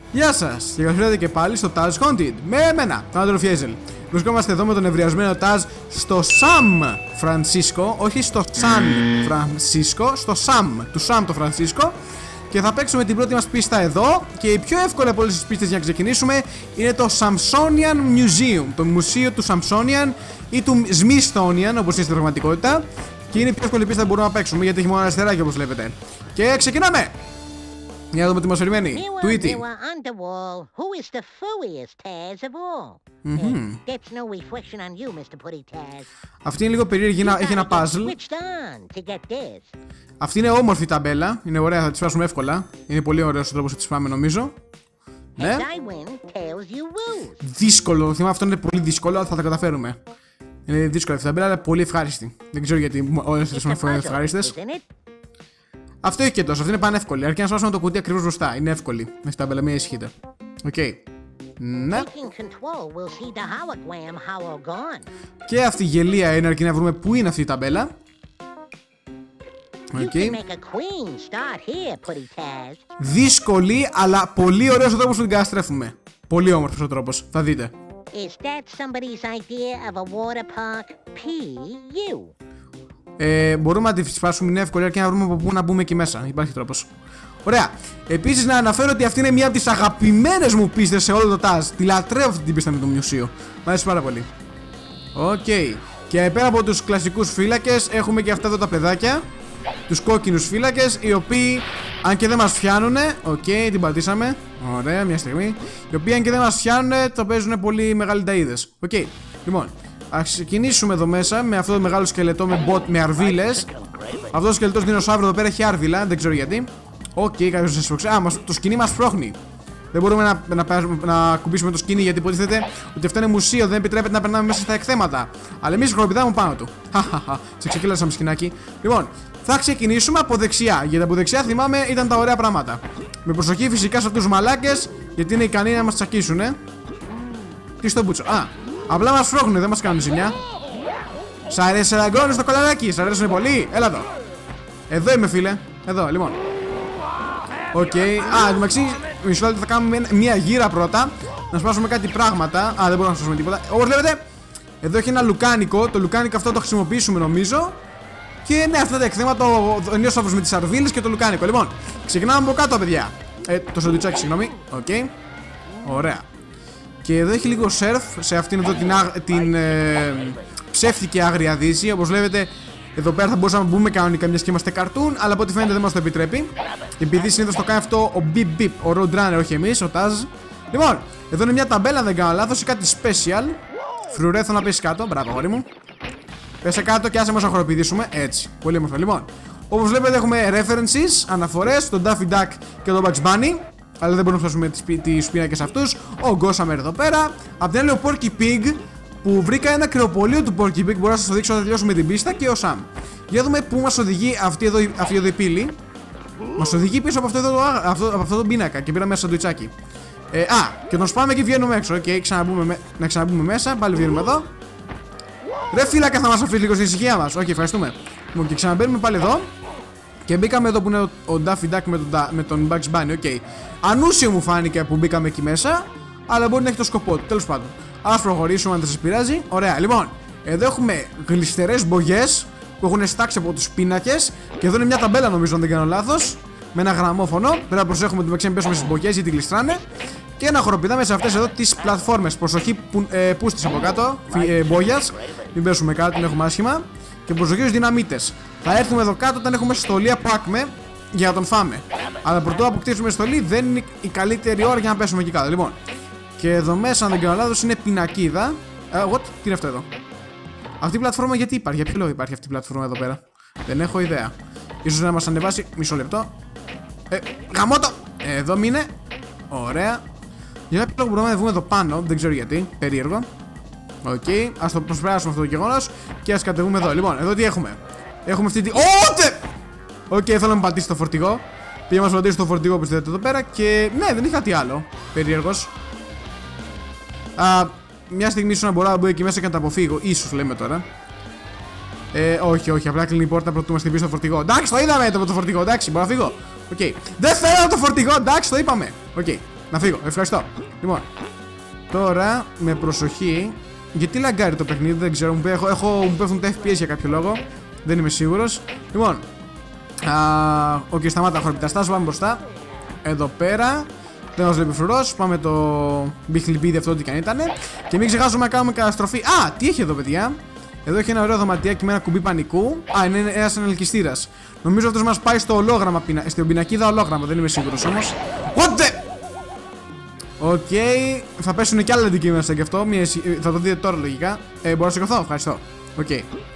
Γεια σας και καλώς ήρθατε και πάλι στο Taz Haunted με εμένα, τον Άντρο Φιέζελ. Βρισκόμαστε εδώ με τον ευριασμένο Taz στο Sam Francisco, όχι στο San Francisco, στο Sam, του Sam το Francisco. Και θα παίξουμε την πρώτη μας πίστα εδώ. Και η πιο εύκολη από όλες τις πίστες για να ξεκινήσουμε είναι το Samsonian Museum, το μουσείο του Samsonian ή του Smithsonian όπως είναι στην πραγματικότητα. Και είναι η πιο εύκολη πίστα που μπορούμε να παίξουμε γιατί έχει μόνο αριστεράκι όπως βλέπετε. Και ξεκινάμε! Για να δούμε τι μας περιμένει. Tweety. Αυτή είναι λίγο περίεργη, έχει ένα puzzle. Αυτή είναι όμορφη ταμπέλα. Είναι ωραία, θα τη σπάσουμε εύκολα. Είναι πολύ ωραίος ο τρόπος να τη σπάμε νομίζω. Ναι. Δύσκολο, το θέμα αυτό είναι πολύ δύσκολο, αλλά θα τα καταφέρουμε. Είναι δύσκολη αυτή η ταμπέλα, αλλά πολύ ευχάριστη. Δεν ξέρω γιατί όλες τις φορές είναι ευχάριστες. Αυτό έχει και τόσο, αυτή είναι πανεύκολη. Αρκεί να σπάσουμε το κουτί ακριβώς μπροστά. Είναι εύκολη. Με την ταμπέλα, μην ισχύετε. Οκ. Ναι. Και αυτή η γελία είναι, αρκεί να βρούμε πού είναι αυτή η ταμπέλα. Okay. Δύσκολη, αλλά πολύ ωραίος ο τρόπος που την καταστρέφουμε. Πολύ όμορφος ο τρόπος, θα δείτε. Μπορούμε να τη σπάσουμε, είναι εύκολη, αρκεί να βρούμε από πού να μπούμε εκεί μέσα. Υπάρχει τρόπος. Ωραία. Επίσης να αναφέρω ότι αυτή είναι μια από τις αγαπημένες μου πίστες σε όλο το Taz. Τη λατρεύω αυτή την πίστα με το μουσείο. Μ' αρέσει πάρα πολύ. Οκ. Και πέρα από τους κλασικούς φύλακες έχουμε και αυτά εδώ τα παιδάκια. Τους κόκκινους φύλακες, οι οποίοι αν και δεν μας φτιάνουνε. Οκ, την πατήσαμε. Ωραία, μια στιγμή. Οι οποίοι αν και δεν μας φτιάνουνε, το παίζουν πολύ μεγάλοι ταΐδες. Οκ, λοιπόν, ας ξεκινήσουμε εδώ μέσα με αυτό το μεγάλο σκελετό με bot με αρβίλες. Αυτό το σκελετός δεινοσαύρο εδώ πέρα έχει άρβιλα, δεν ξέρω γιατί. Οκ, κάποιος σας σπρώξει. Το σκηνή μας σπρώχνει. Δεν μπορούμε να κουμπίσουμε το σκηνή γιατί υποτίθεται ότι αυτό είναι μουσείο, δεν επιτρέπεται να περνάμε μέσα στα εκθέματα. Αλλά εμείς χοροπηδάμε πάνω του. Χαχαχα, σε ξεκύλασα με σκηνάκι. Λοιπόν, θα ξεκινήσουμε από δεξιά. Γιατί από δεξιά θυμάμαι ήταν τα ωραία πράγματα. Με προσοχή φυσικά σε αυτούς τους μαλάκες, γιατί είναι ικανοί να μας τσακίσουνε. Τι στο μπούτσο. Α, απλά μας φρώχνουνε, δεν μας κάνουν ζημιά. Σ' αρέσει να γκώνεις το κολαράκι, σ' αρέσουνε πολύ. Έλα εδώ. Εδώ είμαι φίλε. Εδώ, λοιπόν. Οκ. Α, εντάξει, μισό λεπτό θα κάνουμε μια γύρα πρώτα. Να σπάσουμε κάτι πράγματα. Α, δεν μπορούμε να σπάσουμε τίποτα. Όπως βλέπετε, εδώ έχει ένα λουκάνικο. Το λουκάνικο αυτό το χρησιμοποιήσουμε νομίζω. Και ναι, αυτά τα εκθέματα, ο νιόσαυρος με τις αρβίλες και το λουκάνικο. Λοιπόν, ξεκινάμε από κάτω, παιδιά. Το σαντουιτσάκι, συγγνώμη. Οκ. Ωραία. Και εδώ έχει λίγο σερφ σε αυτήν εδώ την ψεύτικη άγρια δύση. Όπως βλέπετε, εδώ πέρα θα μπορούσαμε να μπούμε κανονικά μιας και είμαστε καρτούν, αλλά από ό,τι φαίνεται δεν μας το επιτρέπει. Επειδή συνήθως το κάνει αυτό ο Bip Bip, ο Roadrunner, όχι εμείς, ο Taz. Λοιπόν, εδώ είναι μια ταμπέλα, δεν κάνω λάθος, ή κάτι special. Φρουρέθω να πέσει κάτω, μπράβο, αγόρι μου. Πέσε κάτω και άσε μας να χοροπηδήσουμε. Έτσι, πολύ όμορφα. Λοιπόν, όπως βλέπετε έχουμε references, αναφορές στον Daffy Duck και τον Bugs Bunny. Αλλά δεν μπορούμε να φτάσουμε τις πίνακες αυτούς. Ο Gossamer εδώ πέρα. Απ' την άλλη ο Porky Pig, που βρήκα ένα κρεοπολείο του Porky Pig. Μπορώ να σας το δείξω όταν τελειώσουμε την πίστα. Και ο Sam. Για δούμε πού μας οδηγεί αυτή εδώ η πύλη. Μας οδηγεί πίσω από αυτό το πίνακα. Και πήραμε ένα σαντουιτσάκι. Και τον σπάμε και βγαίνουμε έξω. Οκ, να ξαναμπούμε μέσα. Πάλι βγαίνουμε εδώ. Ρε φύλακα, θα μας αφήσει λίγο στην ησυχία μας. Όχι, ευχαριστούμε. Και ξαναμπαίνουμε πάλι εδώ. Και μπήκαμε εδώ που είναι ο Daffy Duck με τον Bugs Bunny. Οκ. Ανούσιο μου φάνηκε που μπήκαμε εκεί μέσα. Αλλά μπορεί να έχει το σκοπό του. Τέλος πάντων. Ας προχωρήσουμε αν δεν σας πειράζει. Ωραία, λοιπόν. Εδώ έχουμε γλιστερές μπογιές που έχουν στάξει από τους πίνακες. Και εδώ είναι μια ταμπέλα νομίζω, αν δεν κάνω λάθος. Με ένα γραμμόφωνο. Πρέπει να προσέχουμε ότι με πέσουμε στις μπογιές γιατί γλιστράνε. Και να χοροπηδάμε σε αυτές εδώ τις πλατφόρμες. Προσοχή πούστης από κάτω. Μπόγιας. Μην πέσουμε κάτω, την έχουμε άσχημα. Και προσοχή στους δυναμίτες. Θα έρθουμε εδώ κάτω όταν έχουμε στολή από Acme για να τον φάμε. Αλλά πρωτού αποκτήσουμε στολή δεν είναι η καλύτερη ώρα για να πέσουμε εκεί κάτω. Λοιπόν. Και εδώ μέσα, αν δεν κάνω λάθος, είναι πινακίδα. What? Τι είναι αυτό εδώ? Αυτή η πλατφόρμα γιατί υπάρχει? Για ποιο λόγο υπάρχει αυτή η πλατφόρμα εδώ πέρα? Δεν έχω ιδέα. Ίσως να μας ανεβάσει. Μισό λεπτό. Γαμώτο! Εδώ μείνε. Ωραία. Για κάποιο λόγο μπορούμε να βγούμε εδώ πάνω, δεν ξέρω γιατί, περίεργο. Οκ, ας το προσπεράσουμε αυτό το γεγονός και ας κατεβούμε εδώ. Λοιπόν, εδώ τι έχουμε? Έχουμε αυτή τη. Ότε! Οκ, θέλω να με πατήσει το φορτηγό. Πήγα να μας πατήσει το φορτηγό που στέλνετε εδώ πέρα και ναι, δεν έχει κάτι άλλο. Περίεργος. Μια στιγμή ίσως να μπορώ να μπω εκεί μέσα και να τα αποφύγω. Ίσως λέμε τώρα. Όχι, απλά κλείνει η πόρτα πρωτού μας χτυπήσει το φορτηγό. Εντάξει, το είδαμε το φορτηγό, εντάξει, μπορώ να φύγω. Οκ. Δεν θέλω το φορτηγό, εντάξει, το είπαμε. Οκ. Να φύγω, ευχαριστώ. Λοιπόν, τώρα με προσοχή. Γιατί λαγκάρει το παιχνίδι, δεν ξέρω. Μου πέφτουν τα FPS για κάποιο λόγο. Δεν είμαι σίγουρος. Λοιπόν, οκ, σταμάτα χορπιταστάς, πάμε μπροστά. Εδώ πέρα. Δεν μας βλέπει φρουρός. Πάμε το μπιχλιμπίδι αυτό, ό,τι και αν ήτανε. Και μην ξεχάσουμε να κάνουμε καταστροφή. Α, τι έχει εδώ, παιδιά. Εδώ έχει ένα ωραίο δωματιάκι με ένα κουμπί πανικού. Α, είναι ένας ανελκυστήρας. Νομίζω αυτός μας πάει στο ολόγραμμα, στην πινακίδα ολόγραμμα. Δεν είμαι σίγουρος όμως. What the... Οκ, θα πέσουν και άλλα αντικείμενα και αυτό. Θα το δείτε τώρα λογικά. Μπορώ να σηκωθώ, ευχαριστώ. Οκ.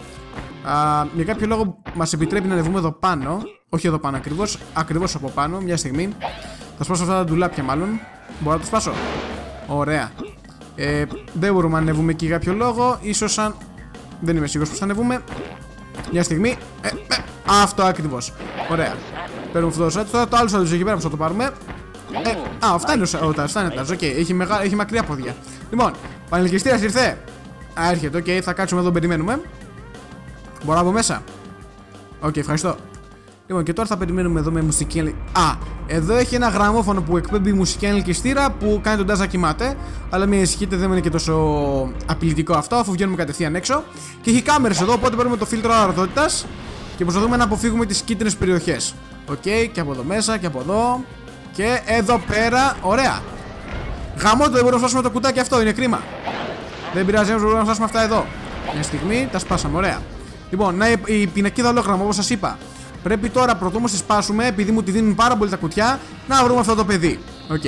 Για κάποιο λόγο μας επιτρέπει να ανεβούμε εδώ πάνω. Όχι εδώ πάνω ακριβώς. Ακριβώς από πάνω. Μια στιγμή. Θα σπάσω αυτά τα ντουλάπια μάλλον. Μπορώ να το σπάσω. Ωραία. Δεν μπορούμε να ανεβούμε εκεί για κάποιο λόγο. Ίσως αν. Δεν είμαι σίγουρος πως θα ανεβούμε. Μια στιγμή. Αυτό ακριβώς. Ωραία. Παίρνουμε αυτό το σάτ. Τώρα το άλλο σάτ εκεί πέρα που θα το πάρουμε. Αυτά είναι ο τάζ. Οκ, έχει μακριά πόδια. Λοιπόν, πανελκυστήρας ήρθε. Έρχεται. Οκ, θα κάτσουμε εδώ, περιμένουμε. Μπορώ να μπω μέσα. Οκ, ευχαριστώ. Λοιπόν, και τώρα θα περιμένουμε εδώ με μουσική. Εδώ έχει ένα γραμμόφωνο που εκπέμπει μουσική ελκυστήρα που κάνει τον τάζ να κοιμάται. Αλλά μην ανησυχείτε, δεν είναι και τόσο απειλητικό αυτό, αφού βγαίνουμε κατευθείαν έξω. Και έχει κάμερες εδώ, οπότε παίρνουμε το φίλτρο αρδότητας και προσπαθούμε να αποφύγουμε τις κίτρινες περιοχές. Οκ, και από εδώ μέσα και από εδώ. Και εδώ πέρα, ωραία. Γαμώτο, δεν μπορούμε να φτάσουμε το κουτάκι αυτό, είναι κρίμα. Δεν πειράζει, δεν μπορούμε να φτάσουμε αυτά εδώ. Μια στιγμή, τα σπάσαμε, ωραία. Λοιπόν, η πινακίδα ολόγραμμα, όπως σας είπα. Πρέπει τώρα πρωτού μας τη σπάσουμε, επειδή μου τη δίνουν πάρα πολύ τα κουτιά, να βρούμε αυτό το παιδί. Οκ.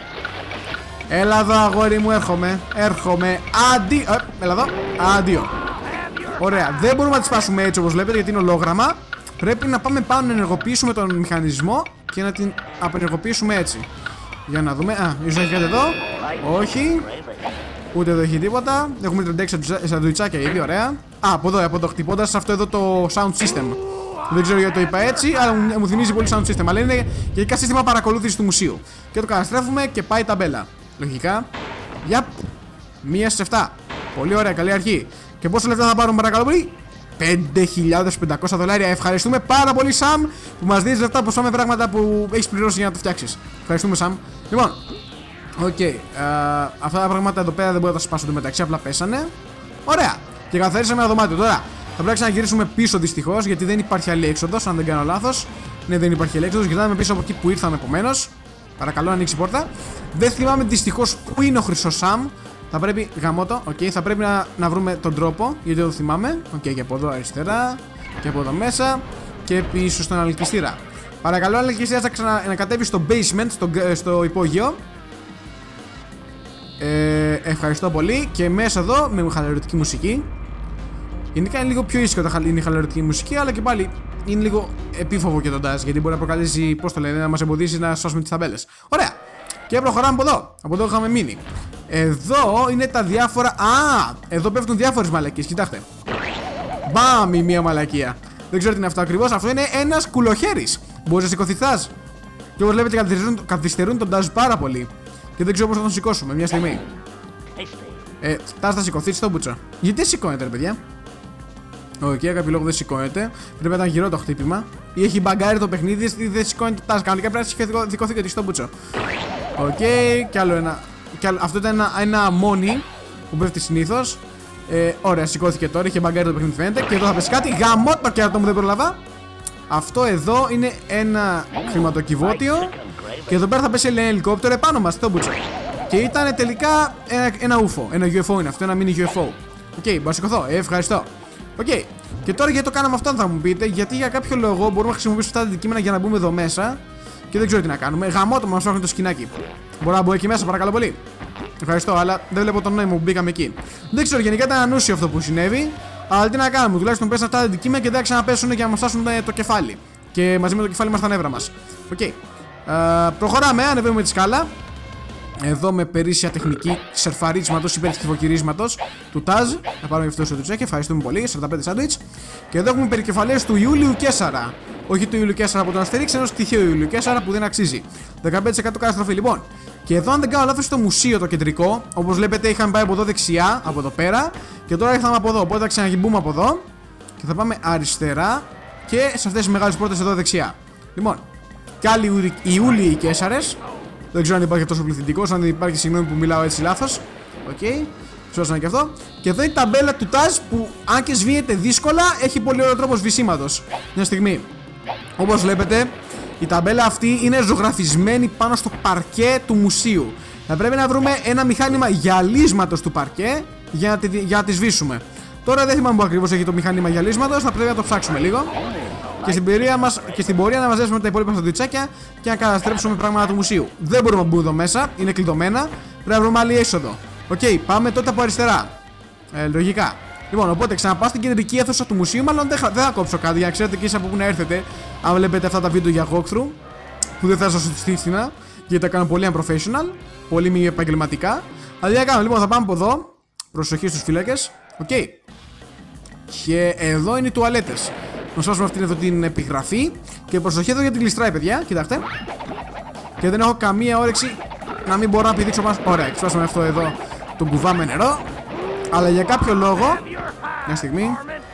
Έλα εδώ, αγόρι μου, έρχομαι. Έλα εδώ. Αντίο. Ωραία, δεν μπορούμε να τη σπάσουμε έτσι όπως βλέπετε, γιατί είναι ολόγραμμα. Πρέπει να πάμε πάνω να ενεργοποιήσουμε τον μηχανισμό και να την απενεργοποιήσουμε έτσι. Για να δούμε. Ίσως έχει κάτι εδώ. Όχι. Ούτε εδώ έχει τίποτα. Έχουμε 36 σαντουιτσάκια ήδη, ωραία. Από εδώ, χτυπώντας σε αυτό εδώ το sound system. Δεν ξέρω γιατί το είπα έτσι, αλλά μου θυμίζει πολύ sound system. Αλλά είναι γενικά σύστημα παρακολούθησης του μουσείου. Και το καταστρέφουμε και πάει ταμπέλα. Λογικά. Yep. 1 στις 7. Πολύ ωραία, καλή αρχή. Και πόσο λεφτά θα πάρουμε, παρακαλώ πολύ? $5.500. Ευχαριστούμε πάρα πολύ, Σαμ, που μας δίνεις λεφτά πως πάμε πράγματα που έχεις πληρώσει για να το φτιάξεις. Ευχαριστούμε, Σαμ. Λοιπόν, αυτά τα πράγματα εδώ πέρα δεν μπορώ να τα σπάσω το μεταξύ, απλά πέσανε. Ωραία. Και καθαρίσαμε ένα δωμάτιο. Τώρα θα πρέπει να γυρίσουμε πίσω δυστυχώς, γιατί δεν υπάρχει άλλη έξοδος, αν δεν κάνω λάθος. Ναι, δεν υπάρχει άλλη έξοδος. Γυρνάμε πίσω από εκεί που ήρθαμε επομένως. Παρακαλώ, ανοίξει η πόρτα. Δεν θυμάμαι δυστυχώς πού είναι ο χρυσός Σαμ. Θα πρέπει, γαμώτο, θα πρέπει να βρούμε τον τρόπο, γιατί δεν το θυμάμαι. Και από εδώ αριστερά, και από εδώ μέσα, και πίσω στον αλκυστήρα. Παρακαλώ, αλκυστήρα να κατέβει στο basement, στο υπόγειο. Ευχαριστώ πολύ. Και μέσα εδώ με χαλαρωτική μουσική. Γενικά είναι λίγο πιο ήσυχο όταν είναι η χαλαρωτική μουσική, αλλά και πάλι είναι λίγο επίφοβο και τον τάζ, γιατί μπορεί να προκαλέσει, πώς το λένε, να μας εμποδίσει να σώσουμε τις ταμπέλες. Ωραία! Και προχωράμε από εδώ. Από εδώ είχαμε μείνει. Εδώ είναι τα διάφορα. Εδώ πέφτουν διάφορες μαλακίες. Κοιτάξτε. Μπαμ, η μία μαλακία. Δεν ξέρω τι είναι αυτό ακριβώς. Αυτό είναι ένας κουλοχέρης. Μπορείς να σηκωθηθάς. Και όπως βλέπετε, καθυστερούν τον τάζ πάρα πολύ. Και δεν ξέρω πώς θα τον σηκώσουμε. Μια στιγμή. Τάζ, θα σηκωθεί στο μπούτσο. Γιατί σηκώνεται, ρε παιδιά? Για κάποιο λόγο δεν σηκώνεται. Πρέπει να ήταν γυρό το χτύπημα. Ή έχει μπαγκάρει το παιχνίδι ή δεν σηκώνεται το τάζ. Κανονικά πρέπει να σηκωθεί και στο μπούτσο. Κι άλλο ένα. Αυτό ήταν ένα μόνι που πέφτει συνήθως. Ωραία, σηκώθηκε τώρα, είχε μπαγκάρει το παιχνίδι φαίνεται. Και εδώ θα πέσει κάτι. Γαμώ το κέρατο μου, δεν προλαβα. Αυτό εδώ είναι ένα χρηματοκιβώτιο. Και εδώ πέρα θα πέσει ένα ελικόπτερο επάνω μας, το μπούτσο. Και ήταν τελικά ένα UFO. Ένα UFO είναι αυτό, ένα mini UFO. Μπορώ να σηκωθώ, ευχαριστώ. Και τώρα γιατί το κάναμε αυτό, θα μου πείτε? Γιατί για κάποιο λόγο μπορούμε να χρησιμοποιήσουμε αυτά τα αντικείμενα για να μπούμε εδώ μέσα. Και δεν ξέρω τι να κάνουμε. Γαμώτο μας φτιάχνει το σκηνάκι. Μπορώ να μπω εκεί μέσα, παρακαλώ πολύ? Ευχαριστώ, αλλά δεν βλέπω τον νόημα που μπήκαμε εκεί. Δεν ξέρω, γενικά ήταν ανούσιο αυτό που συνέβη. Αλλά τι να κάνουμε, τουλάχιστον πέσαν αυτά τα αντικείμενα και δεν θα ξαναπέσουν για να μας φτάσουν το κεφάλι. Και μαζί με το κεφάλι μας τα νεύρα μας. Προχωράμε, ανεβαίνουμε τη σκάλα. Εδώ με περίσσια τεχνική σερφαρίσματος, υπερκυφοκυρίσματος του Τάζ. Θα πάρουμε αυτό το τσέκι, ευχαριστούμε πολύ. 45 σάντουιτς. Και εδώ έχουμε περικεφαλές του Ιούλιου Κέσσαρα. Όχι του Ιούλιου Κέσσαρα από τον Αστερίξ, ενός τυχαίου Ιούλιου Κέσσαρα που δεν αξίζει. 15% καταστροφή. Λοιπόν, και εδώ αν δεν κάνω λάθος, στο μουσείο το κεντρικό. Όπως βλέπετε, είχαμε πάει από εδώ δεξιά, από εδώ πέρα. Και τώρα ήρθαμε από εδώ. Οπότε θα ξαναγυμπούμε από εδώ. Και θα πάμε αριστερά. Και σε αυτές τις μεγάλες πόρτες εδώ δεξιά. Λοιπόν, και άλλοι Ιούλιοι Κέσσαρες. Δεν ξέρω αν υπάρχει τόσο πληθυντικός, αν υπάρχει, συγγνώμη που μιλάω έτσι λάθος. Οκ. Σώσανε και αυτό. Και εδώ είναι η ταμπέλα του Taz που, αν και σβήνεται δύσκολα, έχει πολύ ωραίο τρόπο σβησίματος. Μια στιγμή. Όπως βλέπετε, η ταμπέλα αυτή είναι ζωγραφισμένη πάνω στο παρκέ του μουσείου. Θα πρέπει να βρούμε ένα μηχάνημα γυαλίσματος του παρκέ για να τη σβήσουμε. Τώρα δεν θυμάμαι που ακριβώς έχει το μηχάνημα γυαλίσματος, θα πρέπει να το ψάξουμε λίγο. Και στην πορεία να μαζέψουμε τα υπόλοιπα σαντουιτσάκια και να καταστρέψουμε πράγματα του μουσείου. Δεν μπορούμε να μπούμε εδώ μέσα, είναι κλειδωμένα. Πρέπει να βρούμε άλλη είσοδο. Οκ, πάμε τότε από αριστερά. Λογικά. Λοιπόν, οπότε ξαναπάω στην κεντρική αίθουσα του μουσείου. Μάλλον δεν θα κόψω κάτι για να ξέρετε και εσείς από πού να έρθετε. Αν βλέπετε αυτά τα βίντεο για walkthrough, που δεν θα σας στήθηνα, γιατί τα κάνω πολύ unprofessional, πολύ μη επαγγελματικά. Αλλά για κάνω, λοιπόν, θα πάμε από εδώ. Προσοχή στους φύλακες. Οκ. Και εδώ είναι οι τουαλέτες. Να σπάσουμε αυτήν εδώ την επιγραφή. Και προσοχή εδώ γιατί γλιστράει, παιδιά. Κοιτάξτε. Και δεν έχω καμία όρεξη να μην μπορώ να πηδήξω πάνω. Ωραία, εξπάσαμε αυτό εδώ το κουβά με νερό. Αλλά για κάποιο λόγο. Μια στιγμή.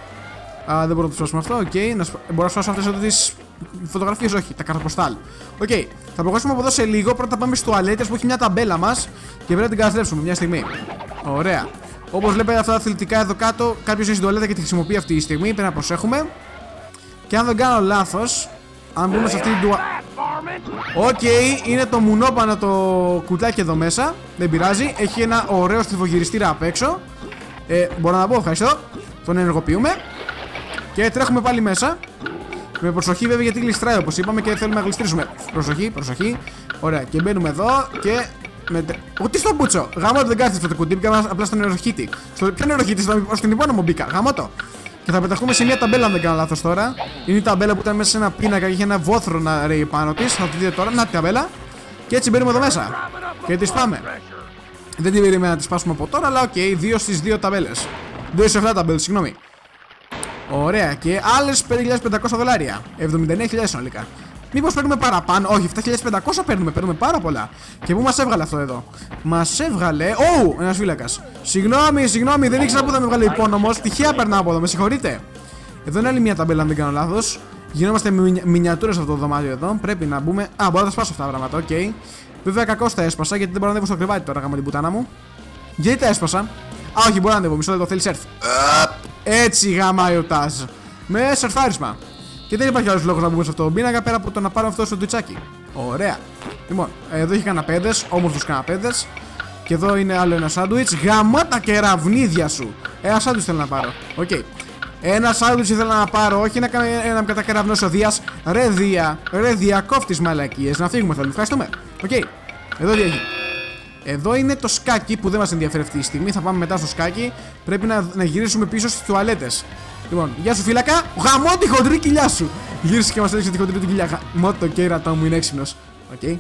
Δεν μπορώ να το σπάσουμε αυτό. Οκ. Μπορώ να σπάσω αυτές εδώ τις φωτογραφίες, όχι, τα καρτποστάλ. Οκ. Θα προχωρήσουμε από εδώ σε λίγο. Πρώτα πάμε στις τουαλέτες που έχει μια ταμπέλα μας. Και πρέπει να την καταστρέψουμε. Μια στιγμή. Ωραία. Όπως βλέπετε αυτά τα αθλητικά εδώ κάτω, κάποιος είναι στην τουαλέτα και τη χρησιμοποιεί αυτή τη στιγμή. Πρέπει να προσέχουμε. Και αν δεν κάνω λάθος, αν μπούμε σε αυτή την τουαλέτα. Οκ, είναι το μουνόπανο το κουτάκι εδώ μέσα. Δεν πειράζει. Έχει ένα ωραίο στριφογυριστήρα απ' έξω. Μπορώ να πω, ευχαριστώ. Τον ενεργοποιούμε. Και τρέχουμε πάλι μέσα. Με προσοχή βέβαια γιατί γλιστράει όπως είπαμε και θέλουμε να γλιστρήσουμε. Προσοχή, προσοχή. Ωραία, και μπαίνουμε εδώ και. Τι στον μπούτσο! Γαμώτο, δεν κάθεται αυτό το κουτί, μπήκα απλά στον νεροχύτη. Ποιο νεροχύτη, στην υπόνομο μπήκα. Γαμώτο. Και θα πεταχτούμε σε μια ταμπέλα, αν δεν κάνω λάθος τώρα. Είναι η ταμπέλα που ήταν μέσα σε ένα πίνακα και είχε ένα βόθρο να ρέει πάνω της. Θα το δείτε τώρα. Να τη ταμπέλα. Και έτσι μπαίνουμε εδώ μέσα. Και τη σπάμε. Δεν την περίμενα να τη σπάσουμε από τώρα, αλλά οκ, 2 στις 2 ταμπέλες. 2 σε 7 ταμπέλες, συγγνώμη. Ωραία, και άλλες $5.500. 79.000 συνολικά. Μήπως παίρνουμε παραπάνω? Όχι, 7.500 παίρνουμε πάρα πολλά. Και πού μας έβγαλε αυτό εδώ? Μας έβγαλε. Ένας φύλακας. Συγγνώμη, δεν ήξερα που θα με βγάλει υπόνομος. Τυχαία περνάω από εδώ, με συγχωρείτε. Εδώ είναι άλλη μια ταμπέλα, αν δεν κάνω λάθος. Γινόμαστε μινιατούρες σε αυτό το δωμάτιο εδώ. Πρέπει να μπούμε. Μπορώ να τα σπάσω αυτά τα πράγματα, οκ. Βέβαια, κακώς τα έσπασα γιατί δεν μπορώ να ανέβω στο κρεβάτι τώρα, γάμα την πουτάνα μου. Γιατί τα έσπασα? Όχι, μπορώ να ανέβω, μισό λεπτό, θέλει σερφ. Έτσι γαμάει ο Taz. Με σερφάρισμα. Και δεν υπάρχει άλλος λόγος να μπούμε σε αυτό το πίνακα πέρα από το να πάρουμε αυτό στο τουιτσάκι. Ωραία. Λοιπόν, εδώ έχει καναπέδες, όμορφους καναπέδες. Και εδώ είναι άλλο ένα σάντουιτς. Γαμώ τα κεραυνίδια σου. Ένα σάντουιτς θέλω να πάρω. Οκ. Ένα σάντουιτς ήθελα να πάρω, όχι να με κατακεραυνώσει ο Δίας. Ρε Δία, κόφτης μαλακίες. Να φύγουμε θέλω. Ευχαριστούμε. Οκ. Εδώ τι έχει? Εδώ είναι το σκάκι που δεν μας ενδιαφέρει αυτή τη στιγμή. Θα πάμε μετά στο σκάκι. Πρέπει να γυρίσουμε πίσω στις τουαλέτες. Λοιπόν, γεια σου φύλακα. Γαμώ τη χοντρή κοιλιά σου. Γύρισε και μας έδειξε τη χοντρή του κοιλιά. Γαμώ το κέρατό μου, είναι έξυπνος. Οκ.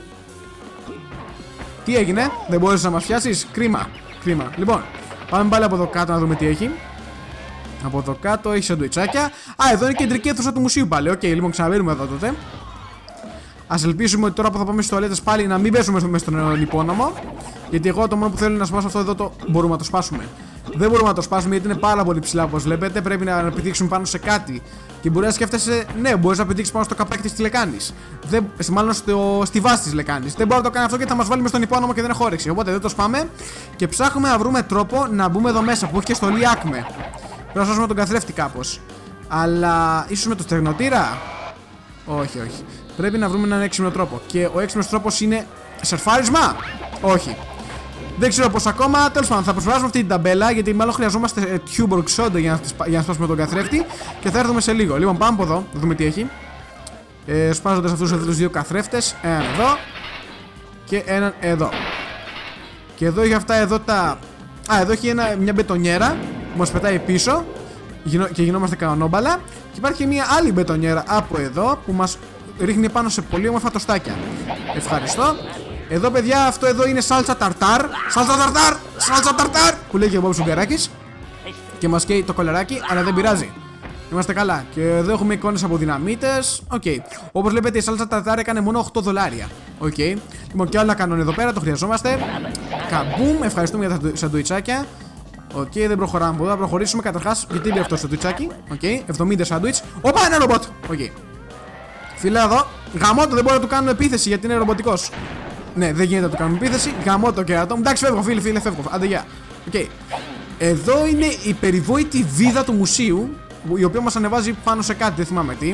Τι έγινε? Δεν μπορείς να μας πιάσεις? Κρίμα. Λοιπόν, πάμε πάλι από εδώ κάτω να δούμε τι έχει. Από εδώ κάτω έχει σαντουιτσάκια. Εδώ είναι η κεντρική αίθουσα του μουσείου πάλι. Οκ, λοιπόν, ξαναβαίνουμε εδώ τότε. Ας ελπίσουμε ότι τώρα που θα πάμε στις τουαλέτες πάλι να μην πέσουμε μέσα στον υπόνομο. Γιατί εγώ το μόνο που θέλω είναι να σπάσω αυτό εδώ το μπορούμε να το σπάσουμε. Δεν μπορούμε να το σπάσουμε γιατί είναι πάρα πολύ ψηλά όπως βλέπετε. Πρέπει να πηδήξουμε πάνω σε κάτι. Και μπορεί να σκέφτεσαι, ναι, μπορεί να πηδήξει πάνω στο καπάκι της λεκάνης. Μάλλον στη βάση της λεκάνης. Δεν μπορεί να το κάνει αυτό γιατί θα μας βάλει μες στον υπόνομο και δεν έχω όρεξη. Οπότε δεν το σπάμε και ψάχνουμε να βρούμε τρόπο να μπούμε εδώ μέσα που έχει και στολή άκμε. Πρέπει να σώσουμε τον καθρέφτη κάπως. Αλλά ίσως με το στεγνοτήρα. Όχι. Πρέπει να βρούμε έναν έξυπνο τρόπο. Και ο έξυπνος τρόπος είναι σερφάρισμα. Όχι. Δεν ξέρω πως ακόμα. Τέλος πάντων, θα προσπεράσουμε αυτή την ταμπέλα γιατί μάλλον χρειαζόμαστε tuborg soda για να σπάσουμε τον καθρέφτη. Και θα έρθουμε σε λίγο. Λοιπόν, πάμε από εδώ, να δούμε τι έχει. Σπάζοντας αυτούς εδώ τους δύο καθρέφτες. Έναν εδώ. Και έναν εδώ. Και εδώ έχει αυτά εδώ τα. Εδώ έχει μια μπετονιέρα που μας πετάει πίσω. Και γινόμαστε κανονόμπαλα. Και υπάρχει μια άλλη μπετονιέρα από εδώ που μας ρίχνει πάνω σε πολύ όμορφα τοστάκια. Ευχαριστώ. Εδώ παιδιά αυτό εδώ είναι σάλτσα ταρτάρ. Σάλτσα ταρτάρ που λέει και ο Μπομπ Σουγκεράκης. Και μας καίει το κολεράκι, αλλά δεν πειράζει. Είμαστε καλά. Και εδώ έχουμε εικόνες από δυναμίτες. Οκ. Όπως βλέπετε η σάλτσα ταρτάρ έκανε μόνο $8. Οκ. Λοιπόν και άλλα κανόνε εδώ πέρα, το χρειαζόμαστε. Καμπούμ, ευχαριστούμε για τα σαντουιτσάκια. Οκ, δεν προχωράμε από εδώ. Θα προχωρήσουμε καταρχάς. Γιατί είναι αυτό το σαντουιτσάκι. Οκ, 70 σάντουιτς. Οπα, ένα ρομπότ. Οκ. Φίλε εδώ. Γαμώτο, δεν μπορώ να του κάνω επίθεση γιατί είναι ρομποτικός. Ναι, δεν γίνεται να του κάνουμε επίθεση. Γαμώ το κέρατο μου. Εντάξει, φεύγω, φίλε, φεύγω. Άντε, γεια. Okay. Εδώ είναι η περιβόητη βίδα του μουσείου, η οποία μας ανεβάζει πάνω σε κάτι, δεν θυμάμαι τι.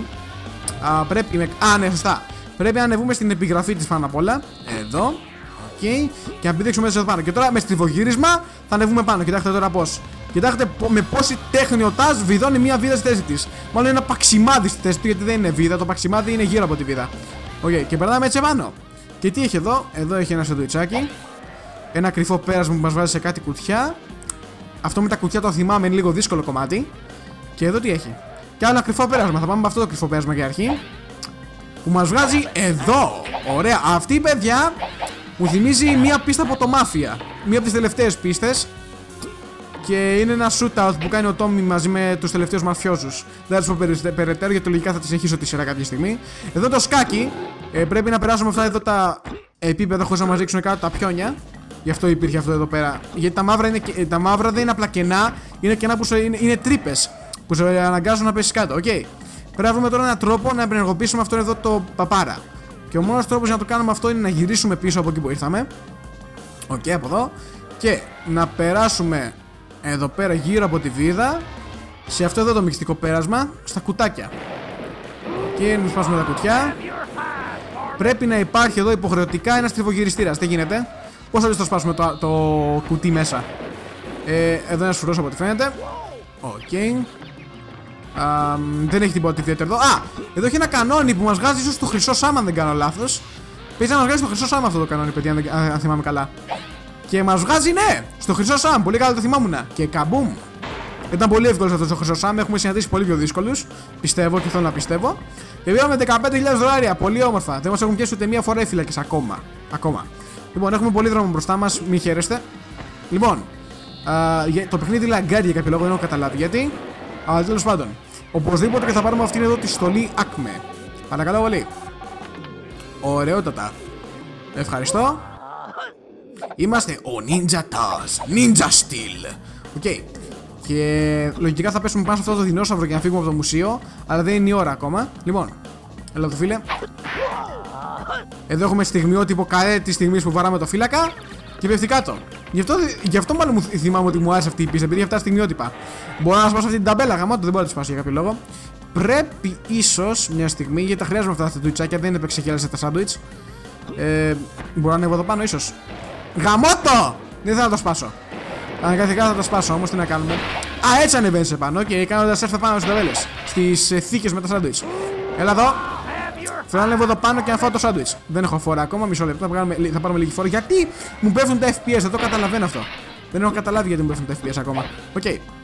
Ναι, σωστά. Πρέπει να ανεβούμε στην επιγραφή της πάνω απ' όλα. Εδώ. Okay. Και να πηδήξουμε μέσα εδώ πάνω. Και τώρα με στριφογύρισμα θα ανεβούμε πάνω. Κοιτάξτε τώρα πώς. Κοιτάξτε με πόση τέχνη ο Ταζ βιδώνει μια βίδα στη θέση της. Μάλλον ένα παξιμάδι στη θέση του, γιατί δεν είναι βίδα. Το παξιμάδι είναι γύρω από τη βίδα. Okay. Και περνάμε έτσι πάνω. Και τι έχει εδώ? Εδώ έχει ένα σαντουιτσάκι. Ένα κρυφό πέρασμα που μας βάζει σε κάτι κουτιά. Αυτό με τα κουτιά το θυμάμαι, είναι λίγο δύσκολο κομμάτι. Και εδώ τι έχει? Και άλλο ένα κρυφό πέρασμα. Θα πάμε με αυτό το κρυφό πέρασμα για αρχή. Που μας βγάζει εδώ. Ωραία. Αυτή, παιδιά, μου θυμίζει μία πίστα από το Mafia. Μία από τις τελευταίες πίστες. Και είναι ένα shootout που κάνει ο Τόμι μαζί με τους τελευταίους μαφιόζους. Δεν θα τους πω περαιτέρω, γιατί λογικά θα τη συνεχίσω τη σειρά κάποια στιγμή. Εδώ το σκάκι. Πρέπει να περάσουμε αυτά εδώ τα επίπεδα χωρίς να μας ρίξουν κάτω τα πιόνια. Γι' αυτό υπήρχε αυτό εδώ πέρα. Γιατί τα μαύρα δεν είναι απλά κενά, είναι κενά που είναι τρύπες που σε αναγκάζουν να πέσει κάτω. Okay. Πρέπει να βρούμε τώρα έναν τρόπο να ενεργοποιήσουμε αυτό εδώ το παπάρα. Και ο μόνος τρόπος για να το κάνουμε αυτό είναι να γυρίσουμε πίσω από εκεί που ήρθαμε. Οκ, από εδώ. Και να περάσουμε εδώ πέρα γύρω από τη βίδα. Σε αυτό εδώ το μυστικό πέρασμα, στα κουτάκια. Και να σπάσουμε τα κουτιά. Πρέπει να υπάρχει εδώ υποχρεωτικά ένας τριβογυριστήρας. Τι γίνεται? Πώς θα το σπάσουμε το κουτί μέσα? Εδώ είναι ένας φρουρός από ό,τι φαίνεται. Οκ. Δεν έχει τίποτα ιδιαίτερο εδώ. Εδώ έχει ένα κανόνι που μας βγάζει ίσως στο χρυσό σάμα, αν δεν κάνω λάθος. Παίζει να μας βγάζει στο χρυσό σάμα αυτό το κανόνι, παιδιά, αν θυμάμαι καλά. Και μας βγάζει, ναι, στο χρυσό σάμα. Πολύ καλά το θυμάμουν. Και καμπούμ. Ήταν πολύ εύκολο αυτό το χρυσό σάμα. Έχουμε συναντήσει πολύ πιο δύσκολους. Πιστεύω και θέλω να πιστεύω. Και πήραμε $15,000. Πολύ όμορφα. Δεν μας έχουν πιάσει ούτε μία φορά οι φύλακες ακόμα. Λοιπόν, έχουμε πολύ δρόμο μπροστά μας. Μην χαίρεστε. Λοιπόν, το παιχνίδι λαγκάρει για κάποιο λόγο, δεν έχω καταλάβει γιατί. Αλλά τέλος πάντων, οπωσδήποτε και θα πάρουμε αυτήν εδώ τη στολή Acme. Παρακαλώ πολύ. Ωραιότατα. Ευχαριστώ. Είμαστε ο Ninja Taz. Ninja Steel. Οκ. Και λογικά θα πέσουμε πάνω σε αυτό το δεινόσαυρο για να φύγουμε από το μουσείο. Αλλά δεν είναι η ώρα ακόμα. Λοιπόν, έλα το φίλε. Εδώ έχουμε στιγμιότυπο καρέ τη στιγμή που βαράμε το φύλακα. Και πέφτει κάτω. Γι' αυτό μάλλον μου θυμάμαι ότι μου άρεσε αυτή η πίστα, επειδή αυτά στιγμιότυπα. Μπορώ να σπάσω αυτή την ταμπέλα, γαμάτο, δεν μπορώ να τη σπάσω για κάποιο λόγο. Πρέπει ίσως μια στιγμή, γιατί τα χρειάζομαι αυτά τα σαντουιτσάκια, δεν είναι επεξεχέλασε τα σάντουιτς. Μπορώ να ανέβω εδώ πάνω, ίσως. Γαμώτο! Δεν θέλω να το σπάσω. Αναγκαστικά θα το σπάσω όμως, τι να κάνουμε. Έτσι ανεβαίνεις επάνω και κάνοντας έρθω πάνω στις ταμπέλες. Στις θήκες με τα σάντουιτς. Έλα εδώ. Θέλω να ανέβω εδώ πάνω και να φάω το σάντουιτς. Δεν έχω φορά ακόμα, μισό λεπτό. Θα πάρουμε λίγη φορά. Γιατί μου πέφτουν τα FPS, δεν το καταλαβαίνω αυτό. Δεν έχω καταλάβει γιατί μου πέφτουν τα FPS ακόμα. Οκ.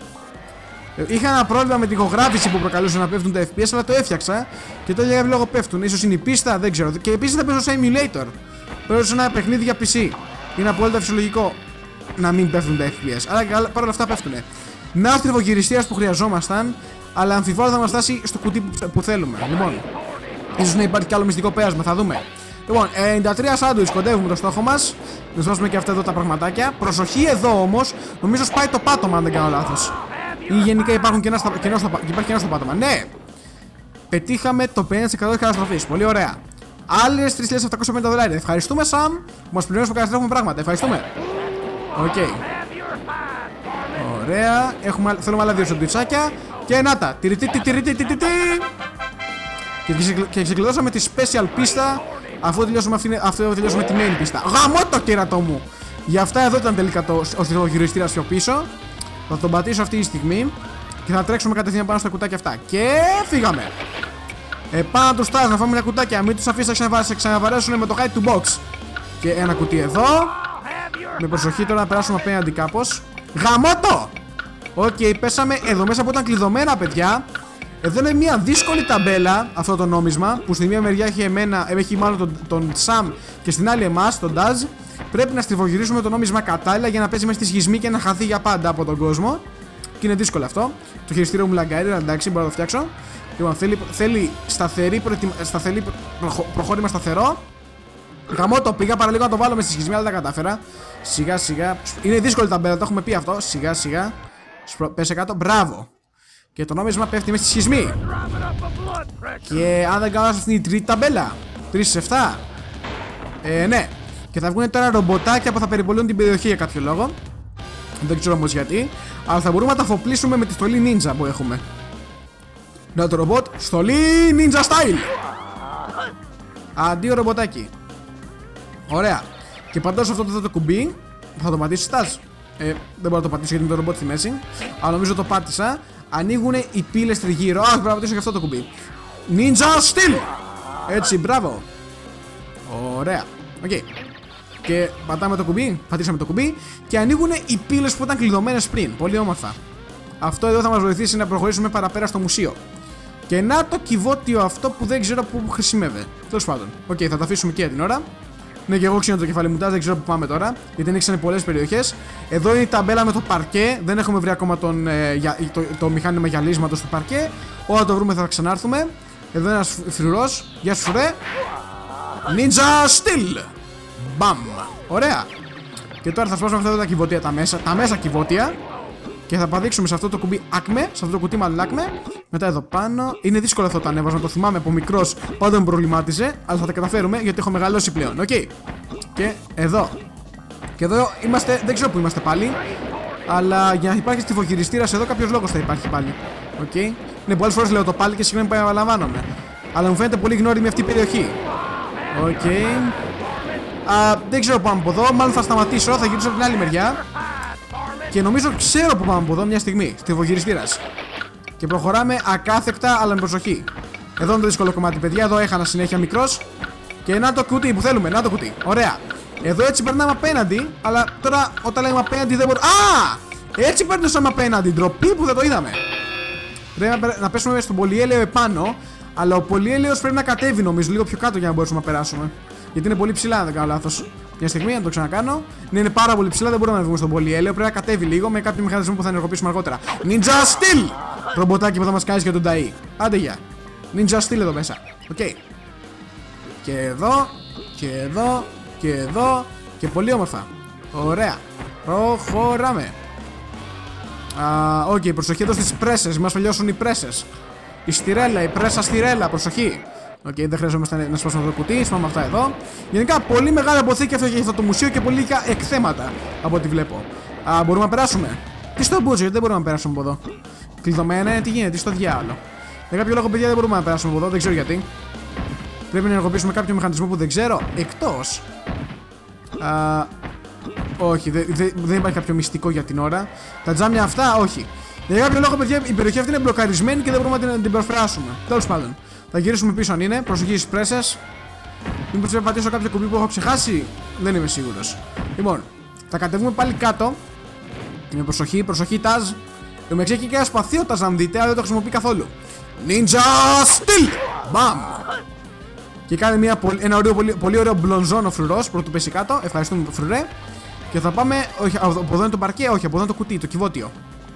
Είχα ένα πρόβλημα με την ηχογράφηση που προκαλούσε να πέφτουν τα FPS, αλλά το έφτιαξα και το έλεγα λόγω πέφτουν. Ίσως είναι η πίστα, δεν ξέρω. Και επίσης θα παίζω σε emulator. Παίζω σε ένα παιχνίδι για PC. Είναι απόλυτα φυσιολογικό να μην πέφτουν τα FPS. Αλλά παρόλα αυτά πέφτουνε. Να ο τριβογυριστήρας που χρειαζόμασταν, αλλά αμφιβάλλω θα μας φτάσει στο κουτί που θέλουμε. Λοιπόν, ίσως να υπάρχει κι άλλο μυστικό πέρασμα, θα δούμε. Λοιπόν, 93 σάντουιτς, κοντεύουμε το στόχο μας. Να σπάσουμε και αυτά εδώ τα πραγματάκια. Προσοχή εδώ όμως, νομίζω σπάει το πάτωμα αν δεν κάνω λάθος. Ή γενικά υπάρχει κενά στο πάτωμα. Ναι! Πετύχαμε το 50% της καταστροφής. Πολύ ωραία. Άλλες $3.750. Ευχαριστούμε, Σαμ, που μας πληρώνεις που καταστρέφουμε πράγματα. Ευχαριστούμε. Οκ. Ωραία. Θέλουμε άλλα 2 σαντουιτσάκια. Και να τα. Και ξεκλειδώσαμε τη special πίστα. Αφού τελειώσουμε τη main πίστα. Γαμώ το κέρατό μου! Γι' αυτά εδώ ήταν τελικά ο στριφογυριστήρας πιο πίσω. Θα τον πατήσω αυτή τη στιγμή και θα τρέξουμε κατευθείαν πάνω στα κουτάκια αυτά. Και φύγαμε. Πάνω τους Taz να φάμε μια κουτάκια. Μην τους αφήσει να ξαναβαρέσουν με το height του box. Και ένα κουτί εδώ. Με προσοχή τώρα να περάσουμε απέναντι κάπως. Γαμώτο! Οκ, πέσαμε εδώ μέσα που ήταν κλειδωμένα, παιδιά. Εδώ είναι μια δύσκολη ταμπέλα αυτό το νόμισμα. Που στη μία μεριά έχει μάλλον τον Sam και στην άλλη εμάς, τον Taz. Πρέπει να στριφογυρίσουμε το νόμισμα κατάλληλα για να παίζει μέσα στη σχισμή και να χαθεί για πάντα από τον κόσμο. Και είναι δύσκολο αυτό. Το χειριστήριο μου λαγκάρει, εντάξει, μπορώ να το φτιάξω. Λοιπόν, θέλει προχώρημα σταθερό. Γαμώτο, πήγα παραλίγο να το βάλω με στη σχισμή, αλλά τα κατάφερα. Σιγά σιγά. Είναι δύσκολη ταμπέλα, το έχουμε πει αυτό. Σιγά σιγά. Πέσε κάτω, μπράβο. Και το νόμισμα πέφτει μέσα στη σχισμή. Και αν δεν κάνω, αυτή είναι η τρίτη ταμπέλα. 3 σε 7. Ναι. Και θα βγουν τώρα ρομποτάκια που θα περιπολούν την περιοχή για κάποιο λόγο. Δεν ξέρω όμως γιατί. Αλλά θα μπορούμε να τα αφοπλίσουμε με τη στολή ninja που έχουμε. Να το ρομπότ, στολή ninja style. Αντίο ρομποτάκι. Ωραία. Και πατάω αυτό το κουμπί. Θα το πατήσει στάζ. Δεν μπορώ να το πατήσω γιατί είναι το ρομπότ στη μέση. Αλλά νομίζω το πάτησα. Ανοίγουν οι πύλες τριγύρω. Πρέπει να πατήσω και αυτό το κουμπί. Ninja style. Έτσι, μπράβο. Ωραία. Οκ. Και πατάμε το κουμπί. Πατήσαμε το κουμπί. Και ανοίγουν οι πύλες που ήταν κλειδωμένες πριν. Πολύ όμορφα. Αυτό εδώ θα μας βοηθήσει να προχωρήσουμε παραπέρα στο μουσείο. Και να το κυβότιο αυτό που δεν ξέρω πού χρησιμεύει. Τέλος πάντων. Οκ, θα το αφήσουμε και για την ώρα. Ναι, και εγώ ξύνω το κεφάλι μου, δεν ξέρω πού πάμε τώρα. Γιατί ανοίξανε πολλές περιοχές. Εδώ είναι η ταμπέλα με το παρκέ. Δεν έχουμε βρει ακόμα το μηχάνημα γυαλίσματος του παρκέ. Όταν το βρούμε θα ξανάρθουμε. Εδώ είναι ένας φρουρός. Γεια σου, φρουρέ. Ninja Steel. Μπαμ. Ωραία. Και τώρα θα σπάσουμε αυτά τα κυβότια τα μέσα κυβότια. Και θα πατήξουμε σε αυτό το κουμπί Acme, σε αυτό το κουτί μάλλον Acme. Μετά εδώ πάνω. Είναι δύσκολο αυτό το ανέβασμα, το θυμάμαι από μικρός. Πάντα με προβλημάτιζε, αλλά θα τα καταφέρουμε γιατί έχω μεγαλώσει πλέον. Οκ. Και εδώ. Και εδώ είμαστε, δεν ξέρω που είμαστε πάλι. Αλλά για να υπάρχει στιφοχειριστήρας εδώ, κάποιος λόγος θα υπάρχει πάλι. Οκ. Ναι, πολλές φορές λέω το πάλι και συγγνώμη που επαναλαμβάνομαι. Αλλά μου φαίνεται πολύ γνώριμη αυτή η περιοχή. Οκ. Δεν ξέρω που πάμε από εδώ. Μάλλον θα σταματήσω, θα γυρίσω από την άλλη μεριά. Και νομίζω ξέρω που πάμε από εδώ μια στιγμή. Στιφοχειριστήρας. Και προχωράμε ακάθεκτα αλλά με προσοχή. Εδώ είναι το δύσκολο κομμάτι, παιδιά. Εδώ έχανα συνέχεια μικρός. Και να το κουτί που θέλουμε. Να το κουτί. Ωραία. Εδώ έτσι περνάμε απέναντι. Αλλά τώρα όταν λέμε απέναντι δεν μπορούμε. Α! Έτσι περνούσαμε απέναντι. Ντροπή που δεν το είδαμε. Πρέπει να πέσουμε στον πολυέλαιο επάνω. Αλλά ο πολυέλαιος πρέπει να κατέβει νομίζω λίγο πιο κάτω για να μπορέσουμε να περάσουμε. Γιατί είναι πολύ ψηλά, αν δεν κάνω λάθος. Μια στιγμή να το ξανακάνω. Ναι, είναι πάρα πολύ ψηλά, δεν μπορούμε να βγούμε στον πολυέλαιο. Πρέπει να κατέβει λίγο με κάποιο μηχανισμό που θα ενεργοποιήσουμε αργότερα. Ninja Steel! Ρομποτάκι που θα μας κάνει και τον Ταΐ. Άντε γεια. Ninja Steel εδώ μέσα. Οκ. Και εδώ. Και εδώ. Και εδώ. Και πολύ όμορφα. Ωραία. Προχωράμε. Οκ, προσοχή εδώ στις πρέσες. Μας λιώσουν οι πρέσες. Η στιρέλα, η πρέσα στιρέλα. Προσοχή. Οκ, δεν χρειαζόμαστε να σπάσουμε αυτό το κουτί, σπάμε αυτά εδώ. Γενικά, πολύ μεγάλη αποθήκη αυτό το μουσείο και πολύ λίγα εκθέματα από ό,τι βλέπω. Μπορούμε να περάσουμε. Τι στο μπούτζο, γιατί δεν μπορούμε να περάσουμε από εδώ. Κλειδωμένα είναι, τι γίνεται, τι στο διάλογο. Για κάποιο λόγο, παιδιά, δεν μπορούμε να περάσουμε από εδώ, δεν ξέρω γιατί. Πρέπει να ενεργοποιήσουμε κάποιο μηχανισμό που δεν ξέρω. Εκτός. Όχι, δεν υπάρχει κάποιο μυστικό για την ώρα. Τα τζάμια αυτά, όχι. Για κάποιο λόγο, παιδιά, η περιοχή αυτή είναι μπλοκαρισμένη και δεν μπορούμε να την προσπεράσουμε. Τέλος πάντων. Θα γυρίσουμε πίσω αν είναι. Προσοχή στις πρέσες. Μήπως πρέπει να πατήσω κάποιο κουμπί που έχω ξεχάσει. Δεν είμαι σίγουρος. Λοιπόν, θα κατεβούμε πάλι κάτω. Με προσοχή, προσοχή, Ταζ. Με έχει και ένα σπαθί ο Ταζ, αν δείτε, αλλά δεν το χρησιμοποιεί καθόλου. Ninja Steel! Μπαμ! Και κάνει ένα πολύ ωραίο μπλονζόνο φρουρός. Πρωτού πέσει κάτω. Ευχαριστούμε, φρουρέ. Και θα πάμε. Όχι, από εδώ είναι το παρκέ, όχι, από εδώ είναι το κουτί, το κυβότιο.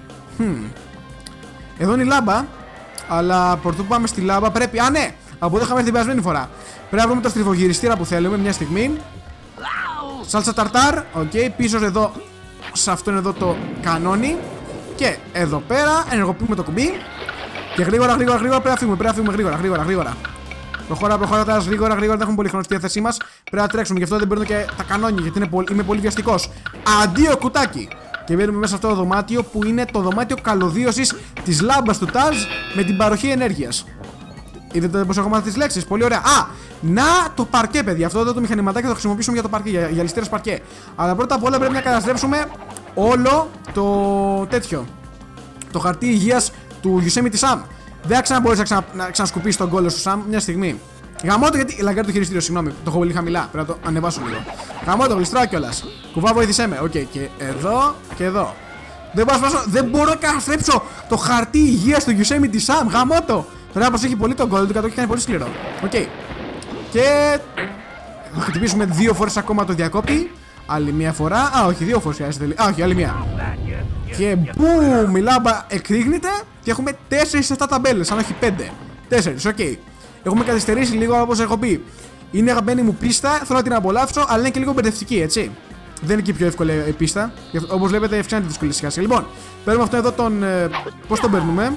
Εδώ είναι η λάμπα. Αλλά πρωτού πάμε στη λάμπα πρέπει. Α, ναι! Από εδώ είχαμε έρθει την περασμένη φορά. Πρέπει να βρούμε το στριφογυριστήρα που θέλουμε μια στιγμή. Σάλτσα ταρτάρ. Οκ, πίσω εδώ. Σε αυτόν εδώ το κανόνι. Και εδώ πέρα ενεργοποιούμε το κουμπί. Και γρήγορα πρέπει να φύγουμε γρήγορα. Προχώρα γρήγορα, δεν έχουμε πολύ χρόνο στη διάθεσή μας. Πρέπει να τρέξουμε, γι' αυτό δεν παίρνω και τα κανόνια, γιατί είμαι πολύ βιαστικός. Αντίο κουτάκι! Και μπαίνουμε μέσα σε αυτό το δωμάτιο που είναι το δωμάτιο καλωδίωσης της λάμπας του Ταζ με την παροχή ενέργειας. Είδατε πως έχω μάθει τις λέξεις, πολύ ωραία. Να το παρκέ, παιδιά. Αυτό εδώ το μηχανηματάκι θα το χρησιμοποιήσουμε για το παρκέ, για ληστήρες παρκέ. Αλλά πρώτα απ' όλα πρέπει να καταστρέψουμε όλο το τέτοιο. Το χαρτί υγείας του Yosemite Sam. Δεν μπορείς να ξανασκουπίσεις τον κόλλο σου, Sam, μια στιγμή. Γαμώτο γιατί. Λαγκάρει το χειριστήριο, συγγνώμη. Το έχω πολύ χαμηλά. Πρέπει να το ανεβάσω λίγο. Γαμώτο, γλιστράω κιόλας. Κουβά, βοήθησέ με. Οκ, και εδώ και εδώ. Δεν μπορώ να καταστρέψω το χαρτί υγείας του Yosemite Sam. Γαμώτο. Τώρα προσέχει πολύ τον κόλλο του, κατ' όχι κάνει πολύ σκληρό. Οκ. Και. Θα χτυπήσουμε 2 φορές ακόμα το διακόπτη. Άλλη μια φορά. Όχι, 2 φορές χρειάζεται. Όχι, άλλη μια. Και μπουμ, η λάμπα εκρήγνεται και έχουμε 4-7 ταμπέλες, αν όχι 5. 4, οκ. Έχουμε καθυστερήσει λίγο, όπως έχω πει. Είναι αγαπημένη μου πίστα, θέλω να την απολαύσω, αλλά είναι και λίγο μπερδευτική, έτσι. Δεν είναι και η πιο εύκολη πίστα. Όπως βλέπετε, αυξάνεται τη δυσκολία σιγά. Λοιπόν, παίρνουμε αυτό εδώ τον. Πώς τον παίρνουμε.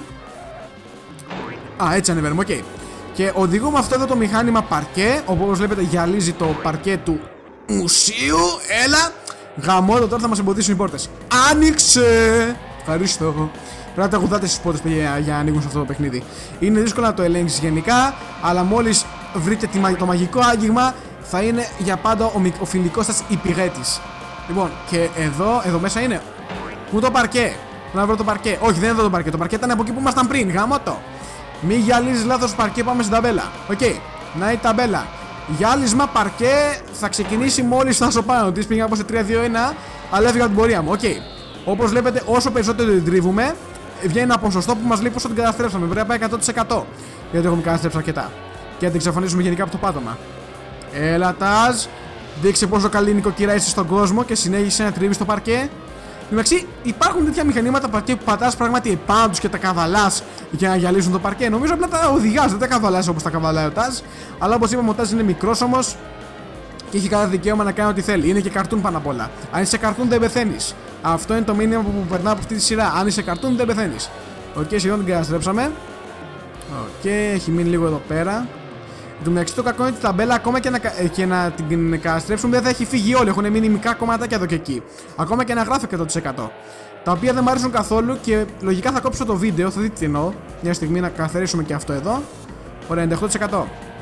Έτσι ανεβαίνουμε, οκ. Και οδηγούμε αυτό εδώ το μηχάνημα παρκέ. Όπως βλέπετε, γυαλίζει το παρκέ του μουσείου. Έλα. Γαμώτο, τώρα θα μας εμποδίσουν οι πόρτες. Άνοιξε. Ευχαριστώ. Πρέπει να τα γουδάτε στις πόρτες για να ανοίγουν σε αυτό το παιχνίδι. Είναι δύσκολο να το ελέγξεις γενικά, αλλά μόλις βρείτε το μαγικό άγγιγμα, θα είναι για πάντα ο φιλικός σας υπηρέτης. Λοιπόν, και εδώ μέσα είναι. Πού το παρκέ? Να βρω το παρκέ. Όχι, δεν είναι εδώ το παρκέ. Το παρκέ ήταν από εκεί που ήμασταν πριν. Γαμώτο. Μη γυαλίζεις λάθος παρκέ, πάμε στην ταμπέλα. Οκ, να η ταμπέλα. Γυάλισμα παρκέ θα ξεκινήσει μόλις φτάσω πάνω της. Πήγα από σε 3-2-1, αλλά έφυγα από την πορεία μου. Οκ. Όπως βλέπετε, όσο περισσότερο την τρίβουμε, βγαίνει ένα ποσοστό που μας λείπει όσο την καταστρέψαμε. Πρέπει να πάει 100%. Γιατί έχουμε καταστρέψει αρκετά. Και να την εξαφανίσουμε γενικά από το πάτωμα. Έλα, Τάζ. Δείξε πόσο καλή νοικοκυρά είσαι στον κόσμο και συνέχισε να τρίβεις το παρκέ. Εντάξει, υπάρχουν τέτοια μηχανήματα παρκέ που πατάς πράγματι επάνω τους και τα καβαλάς για να γυαλίσουν το παρκέ. Νομίζω απλά τα οδηγάς, δεν τα καβαλάς όπως τα καβαλάει ο Τάζ. Αλλά όπως είπαμε, ο Τάζ είναι μικρός όμως και έχει κάθε δικαίωμα να κάνει ό,τι θέλει. Είναι και καρτούν πάνω απ' όλα. Αν είσαι καρτούν, δεν πεθαίνεις. Αυτό είναι το μήνυμα που περνά από αυτή τη σειρά. Αν είσαι καρτούν, δεν πεθαίνεις. Οκ, σχεδόν την καταστρέψαμε. Οκ, έχει μείνει λίγο εδώ πέρα. Εν τω μεταξύ, το κακό είναι ότι την ταμπέλα ακόμα και να την καταστρέψουμε δεν θα έχει φύγει όλοι. Έχουν μείνει μικρά κομματάκια εδώ και εκεί. Ακόμα και να γράφει 100%. Τα οποία δεν μου αρέσουν καθόλου και λογικά θα κόψω το βίντεο. Θα δείτε τι εννοώ. Μια στιγμή να καθαρίσουμε και αυτό εδώ. Ωραία, 98%.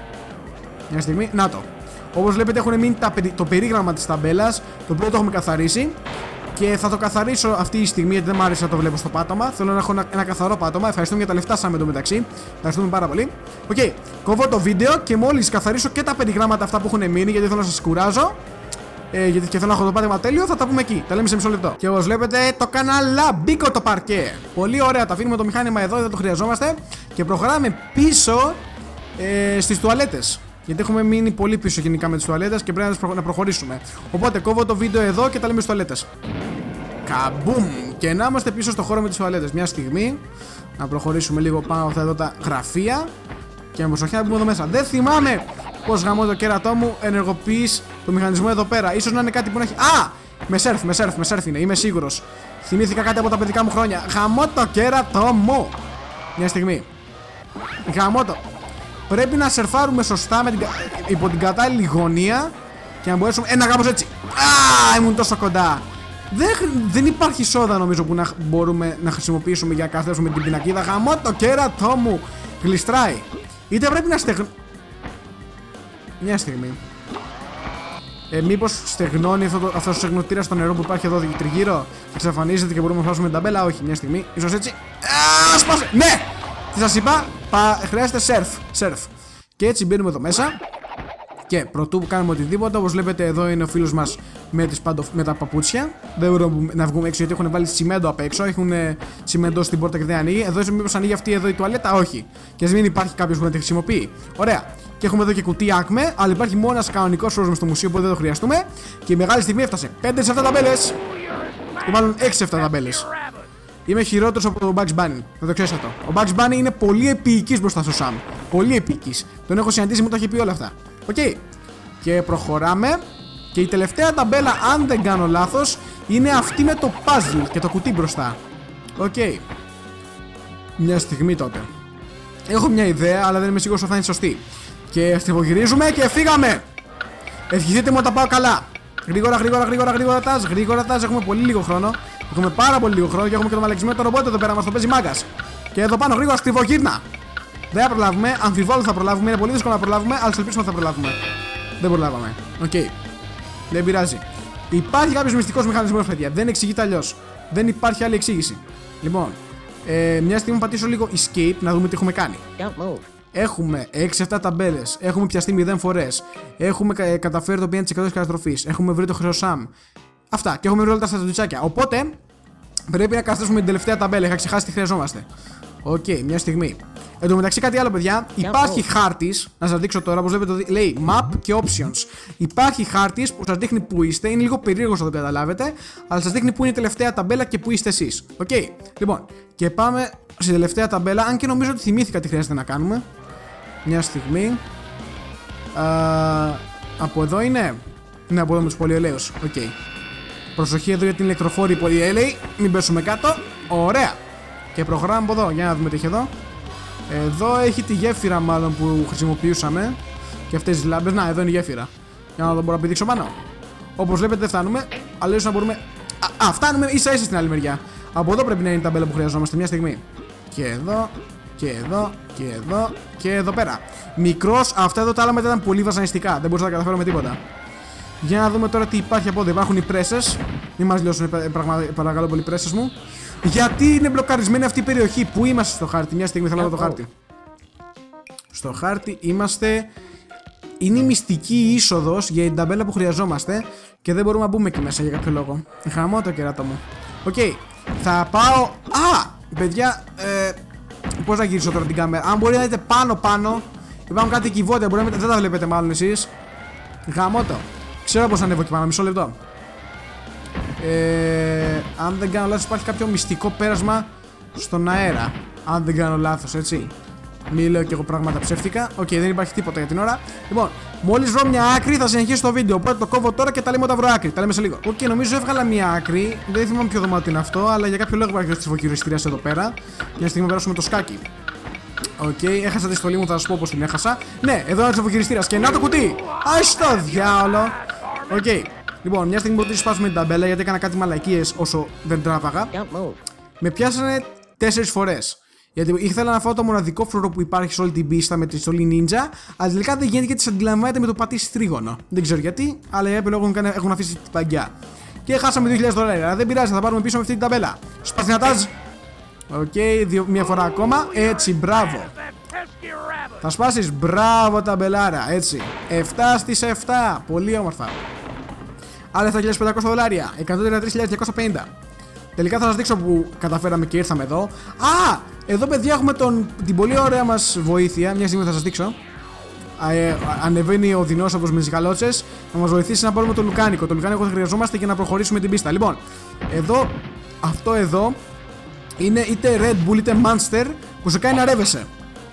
Μια στιγμή, να το. Όπως βλέπετε, έχουν μείνει το περίγραμμα της ταμπέλας. Το οποίο το έχουμε καθαρίσει. Και θα το καθαρίσω αυτή τη στιγμή γιατί δεν μου άρεσε να το βλέπω στο πάτωμα. Θέλω να έχω ένα καθαρό πάτωμα. Ευχαριστούμε για τα λεφτά σας εντωμεταξύ. Ευχαριστούμε πάρα πολύ. Οκ, κόβω το βίντεο και μόλις καθαρίσω και τα περιγράμματα αυτά που έχουν μείνει, γιατί θέλω να σας κουράζω. Γιατί και θέλω να έχω το πάτωμα τέλειο, θα τα πούμε εκεί. Τα λέμε σε μισό λεπτό. Και όπως βλέπετε, το κανάλα μπήκο το παρκέ. Πολύ ωραία, τα αφήνουμε το μηχάνημα εδώ, δεν το χρειαζόμαστε. Και προχωράμε πίσω στις τουαλέτες. Γιατί έχουμε μείνει πολύ πίσω γενικά με τις τουαλέτες και πρέπει να προχωρήσουμε. Οπότε κόβω το βίντεο εδώ και τα λέμε στις τουαλέτες. Καμπούμ! Και να είμαστε πίσω στο χώρο με τις τουαλέτες. Μια στιγμή να προχωρήσουμε λίγο πάνω αυτά εδώ τα γραφεία. Και με προσοχή να μπούμε εδώ μέσα. Δεν θυμάμαι πως γαμώ το κέρατό μου ενεργοποιείς το μηχανισμό εδώ πέρα. Ίσως να είναι κάτι που να έχει. Α! Με σερφ είναι, είμαι σίγουρος. Θυμήθηκα κάτι από τα παιδικά μου χρόνια. Γαμώ το κέρατό μου! Μια στιγμή. Γαμώ το. Πρέπει να σερφάρουμε σωστά υπό την κατάλληλη γωνία και να μπορέσουμε. Ένα κάπως έτσι. Α, ήμουν τόσο κοντά. Δεν υπάρχει σόδα νομίζω που να μπορούμε να χρησιμοποιήσουμε για να καθέσουμε την πινακίδα. Γαμώ το κέρατό μου. Γλιστράει. Είτε πρέπει να Μια στιγμή. Μήπως στεγνώνει αυτός ο στεγνωτήρας στο νερό που υπάρχει εδώ τριγύρω και εξαφανίζεται και μπορούμε να φτάσουμε την ταμπέλα. Όχι, μια στιγμή. Ίσως έτσι. Α, σπάσε. Ναι! Τι σας είπα, χρειάζεται σερφ. Και έτσι μπαίνουμε εδώ μέσα. Και πρωτού που κάνουμε οτιδήποτε, όπως βλέπετε εδώ είναι ο φίλος μας με τα παπούτσια. Δεν μπορούμε να βγούμε έξω γιατί έχουν βάλει τσιμέντο απ' έξω. Έχουν τσιμέντο στην πόρτα και δεν ανοίγει. Εδώ μήπως ανοίγει αυτή εδώ η τουαλέτα, όχι. Και ας μην υπάρχει κάποιος που να τη χρησιμοποιεί. Ωραία. Και έχουμε εδώ και κουτί άκμε, αλλά υπάρχει μόνο ένας κανονικός όρος μες στο μουσείο που δεν το χρειαστούμε. Και η μεγάλη στιγμή έφτασε. 5-7 ταμπέλες. Ή μάλλον 6-7 ταμπέλες. Είμαι χειρότερος από τον Bugs Bunny. Να το ξέρεις αυτό. Ο Bugs Bunny είναι πολύ επίοικης μπροστά στο Sam. Πολύ επίοικης. Τον έχω συναντήσει, μου το έχει πει όλα αυτά. Οκ. Και προχωράμε. Και η τελευταία ταμπέλα, αν δεν κάνω λάθος, είναι αυτή με το puzzle και το κουτί μπροστά. Οκ. Μια στιγμή τότε. Έχω μια ιδέα, αλλά δεν είμαι σίγουρος ότι θα είναι σωστή. Και στριμωγυρίζουμε και φύγαμε. Ευχηθείτε μου να τα πάω καλά. Γρήγορα, Τάζ. Έχουμε πολύ λίγο χρόνο. Έχουμε πάρα πολύ λίγο χρόνο και έχουμε και το μαλακισμένο ρομπότ εδώ πέρα. Μας το παίζει μάγκας. Και εδώ πάνω γρήγορα στριβογύρνα. Δεν θα προλάβουμε. Αμφιβάλλω θα προλάβουμε. Είναι πολύ δύσκολο να προλάβουμε. Αλλά ελπίσουμε ότι θα προλάβουμε. Δεν προλάβαμε. Οκ. Δεν πειράζει. Υπάρχει κάποιος μυστικός μηχανισμός, παιδιά. Δεν εξηγείται αλλιώς. Δεν υπάρχει άλλη εξήγηση. Λοιπόν, μια στιγμή πατήσω λίγο escape να δούμε τι έχουμε κάνει. Έχουμε 6-7 ταμπέλες. Έχουμε πιαστεί 0 φορές. Έχουμε καταφέρει το 5% της καταστροφής. Έχουμε βρει το χρυσό Sam. Αυτά. Και έχουμε βρει όλα τα στρατιωτικά. Οπότε πρέπει να καταστρέψουμε την τελευταία ταμπέλα. Είχα ξεχάσει τι χρειαζόμαστε. Οκ, μια στιγμή. Εν τω μεταξύ κάτι άλλο, παιδιά. Υπάρχει χάρτης. Να σας δείξω τώρα. Όπως βλέπετε, λέει Map και Options. Υπάρχει χάρτης που σας δείχνει που είστε. Είναι λίγο περίεργος να το καταλάβετε. Αλλά σας δείχνει που είναι η τελευταία ταμπέλα και που είστε εσείς. Οκ. Λοιπόν, και πάμε στην τελευταία ταμπέλα. Αν και νομίζω ότι θυμήθηκα τι χρειάζεται να κάνουμε. Μια στιγμή. Από εδώ είναι. Είναι από εδώ με τους πολυελαίους. Οκ. Προσοχή εδώ για την ηλεκτροφόρη πολυέλαιη. Μην πέσουμε κάτω. Ωραία. Και προχωράμε από εδώ. Για να δούμε τι έχει εδώ. Εδώ έχει τη γέφυρα μάλλον που χρησιμοποιούσαμε. Και αυτές τις λάμπες. Να, εδώ είναι η γέφυρα. Για να δω, μπορώ να πηδήξω πάνω. Όπως βλέπετε δεν φτάνουμε. Αλλά ίσως να μπορούμε. Φτάνουμε ίσα ίσα στην άλλη μεριά. Από εδώ πρέπει να είναι η ταμπέλα που χρειαζόμαστε μια στιγμή. Και εδώ. Και εδώ. Και εδώ. Και εδώ πέρα. Μικρός, αυτά εδώ τα άλλα μετά ήταν πολύ βασανιστικά. Δεν μπορούσα να τα καταφέρω με τίποτα. Για να δούμε τώρα τι υπάρχει από εδώ. Υπάρχουν οι πρέσες. Μην μας λιώσουν παρακαλώ πολύ οι πρέσες μου. Γιατί είναι μπλοκαρισμένη αυτή η περιοχή. Πού είμαστε στο χάρτη? Μια στιγμή θέλω να δω το χάρτη. Στο χάρτη είμαστε. Είναι η μυστική είσοδος για την ταμπέλα που χρειαζόμαστε. Και δεν μπορούμε να μπούμε εκεί μέσα για κάποιο λόγο. Χαμό το κεράτο μου. Οκ. Θα πάω. Παιδιά. Πώς να γυρίσω τώρα την κάμερα? Αν μπορεί να δείτε πάνω. Υπάρχουν κάτι κυβότια. Δεν τα βλέπετε μάλλον εσείς. Γαμώ το. Ξέρω πώς ανέβω εκεί πάνω. Μισό λεπτό. Αν δεν κάνω λάθος, υπάρχει κάποιο μυστικό πέρασμα στον αέρα. Αν δεν κάνω λάθος, έτσι. Μην λέω και εγώ πράγματα ψεύτικα. Οκ, δεν υπάρχει τίποτα για την ώρα. Λοιπόν, μόλις βρω μια άκρη θα συνεχίσω το βίντεο. Οπότε το κόβω τώρα και τα λέμε όταν βρω άκρη. Τα λέμε σε λίγο. Οκ, νομίζω έβγαλα μια άκρη. Δεν θυμάμαι ποιο δωμάτιο είναι αυτό, αλλά για κάποιο λόγο υπάρχει ο τσιφοκυριστήρας εδώ πέρα. Μια στιγμή περάσουμε το σκάκι. Οκ, έχασα τη στολή μου, θα σας πω πως την έχασα. Ναι, εδώ είναι ο τσιφοκυριστήρας και να το κουτί. Ας το διάολο. Οκ. Λοιπόν, μια στιγμή μπορείτε να σπάσουμε την ταμπέλα γιατί έκανα κάτι μαλακίες όσο δεν τράβαγα. Με πιάσανε 4 φορές. Γιατί ήθελα να φάω το μοναδικό φρουρό που υπάρχει σε όλη την πίστα με τη στολή ninja, αλλά τελικά δεν γίνεται και τις αντιλαμβάνεται με το πατήσει τρίγωνο. Δεν ξέρω γιατί, αλλά για επιλόγω έχουν αφήσει την παγκιά. Και χάσαμε $2.000, αλλά δεν πειράζει, θα πάρουμε πίσω με αυτή την ταμπέλα. Σπαθινατάζ! Οκ, μία φορά ακόμα. Έτσι, μπράβο. Θα σπάσεις, μπράβο ταμπελάρα, έτσι. 7 στις 7, πολύ όμορφα. Άλλα $7.500, 133.250. Τελικά θα σας δείξω που καταφέραμε και ήρθαμε εδώ. Εδώ παιδιά έχουμε την πολύ ωραία μας βοήθεια. Μια στιγμή θα σας δείξω. Ανεβαίνει ο δεινόσαυρος με τις γαλότσες. Θα μας βοηθήσει να πάρουμε το λουκάνικο. Το λουκάνικο θα χρειαζόμαστε για να προχωρήσουμε την πίστα. Λοιπόν, εδώ, αυτό εδώ είναι είτε Red Bull είτε Monster που σε κάνει να ρεύεσαι.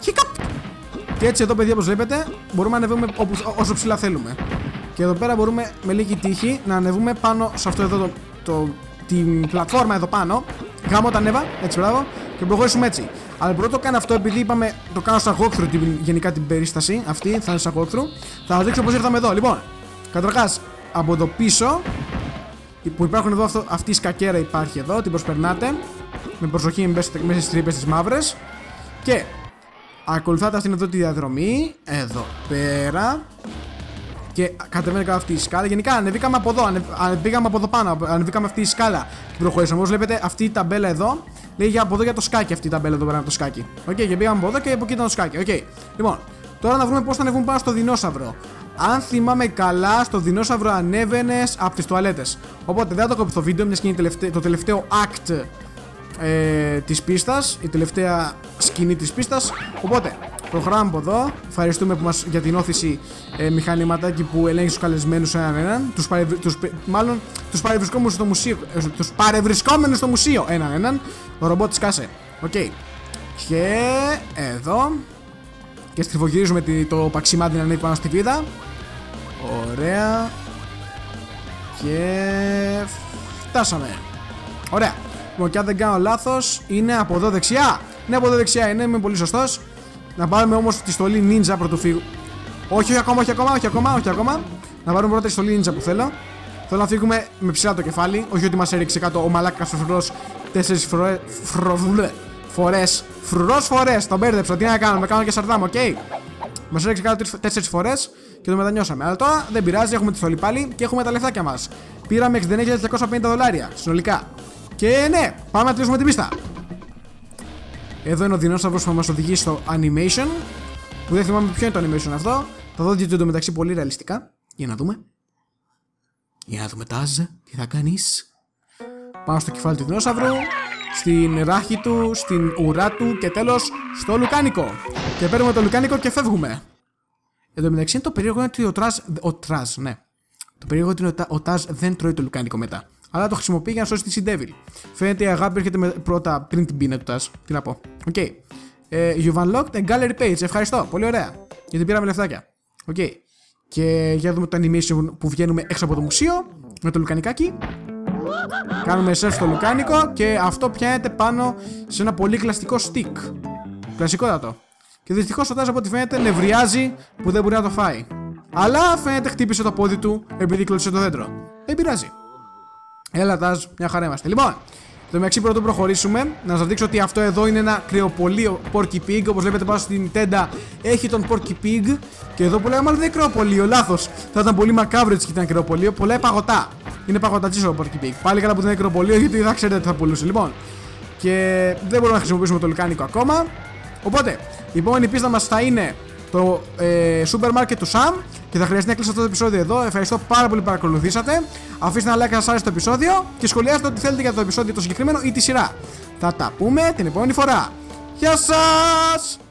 Και έτσι εδώ παιδιά όπως βλέπετε μπορούμε να ανεβούμε όσο ψηλά θέλουμε. Και εδώ πέρα μπορούμε με λίγη τύχη να ανεβούμε πάνω σε αυτό εδώ την πλατφόρμα εδώ πάνω. Γάμω τα ανέβα, έτσι μπράβο. Και προχωρήσουμε έτσι. Αλλά πρώτο κάνω αυτό επειδή είπαμε το κάνω σαν walkthrough γενικά την περίσταση. Αυτή θα είναι σαν walkthrough. Θα σας δείξω πως ήρθαμε εδώ. Λοιπόν, καταρχάς από το πίσω που υπάρχουν εδώ αυτή η σκακέρα υπάρχει εδώ. Την προσπερνάτε. Με προσοχή μέσα στις τρύπες τις μαύρες. Και ακολουθάτε αυτήν εδώ τη διαδρομή. Εδώ πέρα. Και κατεβαίνει κάτω αυτή η σκάλα. Γενικά ανεβήκαμε από εδώ, ανεβήκαμε από εδώ πάνω, ανεβήκαμε αυτή η σκάλα και προχωρήσαμε. Όπως βλέπετε, αυτή η ταμπέλα εδώ λέει από εδώ για το σκάκι. Αυτή η ταμπέλα εδώ πέρα είναι το σκάκι. Οκ, και πήγαμε από εδώ και από εκεί ήταν το σκάκι. Οκ. Λοιπόν, τώρα να βρούμε πώς θα ανεβούμε πάνω στο δεινόσαυρο. Αν θυμάμαι καλά, στο δεινόσαυρο ανέβαινες από τις τουαλέτες. Οπότε δεν θα το κόψω το βίντεο, μιας και είναι το τελευταίο act της πίστας, η τελευταία σκηνή της πίστας. Οπότε προχωράμε από εδώ. Ευχαριστούμε που για την όθηση μηχανηματάκι που ελέγχει τους καλεσμένους έναν. Τους παρευρισκόμενους στο μουσείο. Τους παρευρισκόμενους στο μουσείο έναν. Ο ρομπότ της κάσε. Οκ. Και εδώ. Και στριφογυρίζουμε το παξιμάντι να ανέβει πάνω στη βίδα. Ωραία. Και φτάσαμε. Ωραία. Λοιπόν, και αν δεν κάνω λάθος, είναι από εδώ δεξιά. Ναι, από εδώ δεξιά είναι, είμαι πολύ σωστός. Να πάρουμε όμως τη στολή ninja πρωτού φύγου. Όχι ακόμα. Να πάρουμε πρώτα τη στολή ninja που θέλω. Θέλω να φύγουμε με ψηλά το κεφάλι. Όχι ότι μας έριξε κάτω ο μαλάκας ο φρουρός 4 φορές. Φρουρός φορές, τον μπέρδεψα. Τι να κάνω, με κάνω και σαρδάμ, οκ. Μας έριξε κάτω 4 φορές και το μετανιώσαμε. Αλλά τώρα δεν πειράζει, έχουμε τη στολή πάλι και έχουμε τα λεφτάκια μας. Πήραμε $69.250 συνολικά. Και ναι, πάμε να τελειώσουμε την πίστα. Εδώ είναι ο δεινόσαυρος που θα μας οδηγήσει στο animation. Που δεν θυμάμαι ποιο είναι το animation αυτό. Θα δω το μεταξύ πολύ ρεαλιστικά. Για να δούμε. Τάζ, τι θα κάνεις. Πάμε στο κεφάλι του δεινόσαυρου, στην ράχη του, στην ουρά του και τέλος στο λουκάνικο. Και παίρνουμε το λουκάνικο και φεύγουμε. Εδώ μεταξύ είναι το περίεργο είναι ότι ναι. Το περίεργο είναι ότι ο Τάζ δεν τρώει το λουκάνικο μετά. Αλλά το χρησιμοποιεί για να σώσει τη Sea Devil. Φαίνεται η αγάπη έρχεται πρώτα πριν την πίνα του Τάζ. Τι να πω. Οκ. You've unlocked a gallery page. Ευχαριστώ. Πολύ ωραία. Γιατί πήραμε λεφτάκια. Οκ. Και για να δούμε το animation που βγαίνουμε έξω από το μουσείο. Με το λουκανικάκι. Κάνουμε surf στο λουκάνικο. Και αυτό πιάνεται πάνω σε ένα πολύ κλασικό stick. Κλασικότατο. Και δυστυχώς ο Τάζ από ό,τι φαίνεται νευριάζει που δεν μπορεί να το φάει. Αλλά φαίνεται χτύπησε το πόδι του επειδή κλώτησε το δέντρο. Δεν πειράζει. Έλα, Τάζ, μια χαρά είμαστε. Λοιπόν, το μεταξύ πρώτο προχωρήσουμε. Να σας δείξω ότι αυτό εδώ είναι ένα κρεοπολείο Porky Pig. Όπως βλέπετε πάνω στην τέντα έχει τον Porky Pig. Και εδώ που λέγαμε μάλλον δεν είναι κρεοπολείο, λάθος. Θα ήταν πολύ μακάβρο έτσι και ήταν κρεοπολείο. Πολλά παγωτά. Είναι παγωτατσίσο ο Porky Pig. Πάλι καλά που δεν είναι κρεοπολείο γιατί δεν ξέρετε τι θα πουλούσε. Λοιπόν, και δεν μπορούμε να χρησιμοποιήσουμε το λουκάνικο ακόμα. Οπότε, η επόμενη πίστα μας θα είναι το σούπερ μάρκετ του Sam. Και θα χρειαστεί να κλείσω αυτό το επεισόδιο εδώ. Ευχαριστώ πάρα πολύ που παρακολουθήσατε. Αφήστε ένα like αν σας άρεσε το επεισόδιο. Και σχολιάστε ό,τι θέλετε για το επεισόδιο το συγκεκριμένο ή τη σειρά. Θα τα πούμε την επόμενη φορά. Γεια σας!